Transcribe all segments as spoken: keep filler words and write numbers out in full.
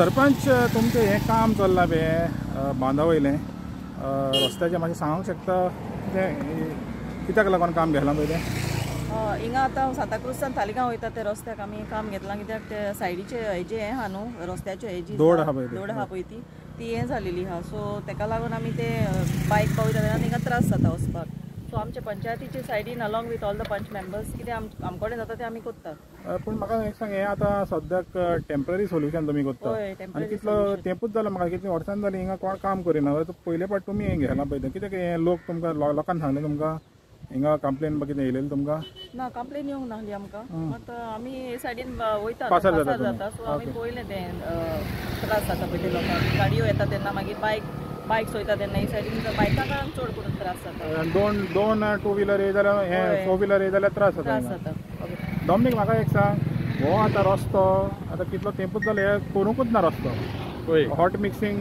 सरपंच तुमचें हें काम चल्लां बे बांदा वयलें रस्त्याचें मातशें सांगूंक शकता कितें कित्याक लागून काम घेतलां पळय तें? हिंगा आतां सांताक्रूजसान तालिगांव वयता ते रस्त्याक आमी काम घेतलां कित्याक ते सायडीचे हेजे हें आहा न्हू रस्त्याचे हेजी दोड आहा पळय दोड आहा पळय ती ती हें जालेली आहा सो तेका लागून आमी ते बायक पावयता तेन्ना तिंगा त्रास जाता वचपाक. सो आमच्या पंचायतीचे सायडीन along with all the panch members कितें आम कडेन जाता तें आमी कोत्ता. पूण म्हाका एक सांग हें आतां सद्याक टेम्पररी सोल्युशन तुमी कोत्ता आनी कितलो तेंपूच जालो म्हाका कितले वर्सां जालीं हिंगा कोण काम करिना पयले फावट तुमी हें घेतलां पळय कित्याक हें लोक तुमकां लोकांनी सांगलें तुमकां हिंगा कंप्लेन कितें येयलेली तुमकां? ना कंप्लेन येवंक नाहली आमकां मात आमी हे सायडीन वयता पासार जाता सो आमी पळयलें तें त्रास जाता पळय ते लोकांक गाडयो येता तेन्ना मागीर बायक बायक्स वयता तेन्ना ही सायडीन बायकांक चड करून त्रास जाता. दोन दोन टू व्हिलर ये जाल्यार हें फोर व्हिलर ये जाल्यार त्रास जाता त्रास जाता. डॉमिनीक म्हाका एक सांग हो आतां रस्तो आतां कितलो तेंपूच जालो हे करूंकूच ना रस्तो हॉट मिक्सिंग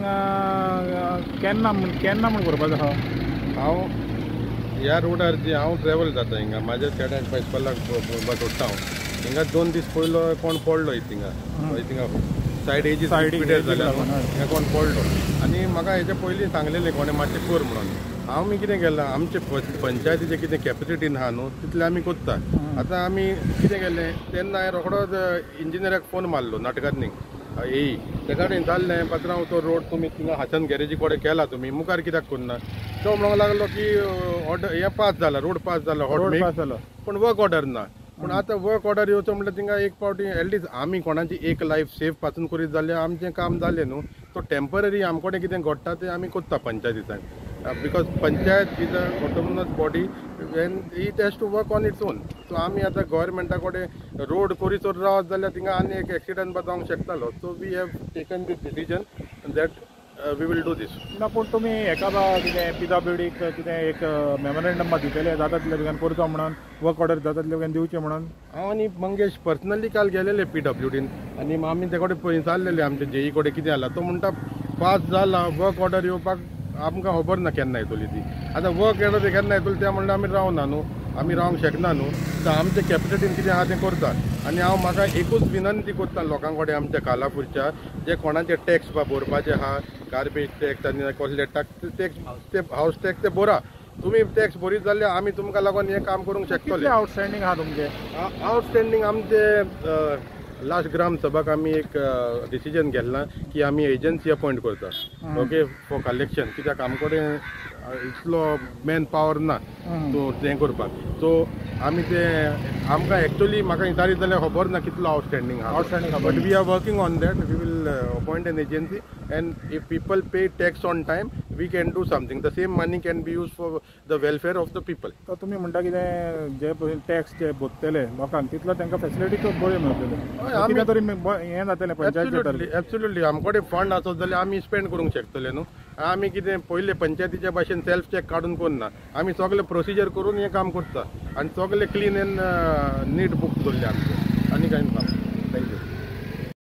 केन्ना म्हण केन्ना म्हण करपाचो आहा? हांव ह्या रोडार जी हांव ट्रॅवल जाता हिंगा म्हाज्या चेड्यान पैसपालाक सोडटा हांव हिंगा दोन दीस पयलो कोण पडलो हिंगा हिंगा सायड हेजी सायड जाल्या हिंगा कोण पडलो आनी म्हाका हेच्या पयलीं सांगलेलें कोणें मातशें कर म्हणून हांव मी कितें केलां आमचे पंचायतीचें कितें कॅपेसिटीन आहा न्हू तितलें आमी कोत्ता. आतां आमी कितें केलें तेन्ना हांवें रोखडोच इंजिनियराक फोन मारलो नाटकांनीक येई तेका कडेन जाल्लें पात्रांव तो रोड तुमी थिंगा हासन गॅरेजी कडेन केला तुमी मुखार कित्याक करना तो म्हणूंक लागलो की ऑर्डर हें पास जाला रोड पास जाला रोड पास जालो पूण वर्क ऑर्डर ना. पूण आतां वर्क ऑर्डर येवचो म्हणल्यार थिंगा एक फावटी एटलीस्ट आमी कोणाची एक लायफ सेफ पासून करीत जाल्यार आमचें काम जालें न्हू. तो टेम्पररी आमचे कडेन कितें घडटा तें आमी कोत्ता पंचायतीसान because panchayat is a autonomous body when it has to work on its own. So आमी आतां गव्हर्मेंटा कडेन रोड करीचोर रावत जाल्यार थिंगा आनी एक एक्सिडंट जावंक शकतालो. So we have taken this decision that we will do this. ना पूण तुमी हेका कितें पी डब्ल्यू डीक कितें एक मेमोरेंडम दितले जाता तितले बेगीन करचो म्हणून वर्क ऑर्डर जाता तितले बेगीन दिवचें म्हणून? हांव आनी मंगेश पर्सनली काल गेलेले पी डब्ल्यू डीन आनी आमी ते कडेन पळय जाल्लेले आमचे जेई कडेन कितें जाला तो म्हणटा पास जाला वर्क ऑर्डर येवपाक आमकां खबर ना केन्ना येतली ती. आतां वर्क ऑर्डर केन्ना येतली तें म्हणल्यार आमी रावना न्हू आमी रावंक शकना न्हू. सो आमचे कॅपेसिटीन कितें आहा तें करता आनी हांव म्हाका एकूच विनंती करता लोकां कडेन आमच्या कालापूरच्या जे कोणाचे टॅक्स भरपाचे आहा गार्बेज टॅक्स आनी कसले टॅक्स टॅक्स ते हावस टॅक्स ते भरा. तुमी टॅक्स भरीत जाल्यार आमी तुमकां लागून हें काम करूंक शकतले. आउटस्टँडींग आहा तुमचे? आउटस्टँडींग आमचे लास्ट ग्राम सभाक आमी एक डिसिजन घेतलां की आमी एजन्सी अपॉयंट करता ओके फॉर कलेक्शन कित्याक आमचे कडेन इतलो मॅन पावर ना तो तें करपाक. सो आमी ते आमकां एक्चुअली म्हाका विचारीत जाल्यार खबर ना कितलो आउटस्टँडींग आहा outstanding but we are working on that. We will appoint an agency and if people pay tax on time we can do something. The same money can be use for the welfare of the people. तर तुमी म्हणटा कितें जे tax जे भरतले लोकांक तितलो तांकां facility चड बऱ्यो मेळटल्यो कितें तरी हें जातलें पंचायत. एब्सोल्युटली आमचे कडेन फंड आसत जाल्यार आमी स्पेंड करूंक शकतले न्हू. आमी कितें पयले पंचायतीच्या भाशेन सेल्फ चॅक काडून करना आमी सगळे प्रोसिजर करून हें काम करता आनी सगळे क्लीन एंड नीट बुक्स दवरले आमचे आनी कांय ना. थँक्यू.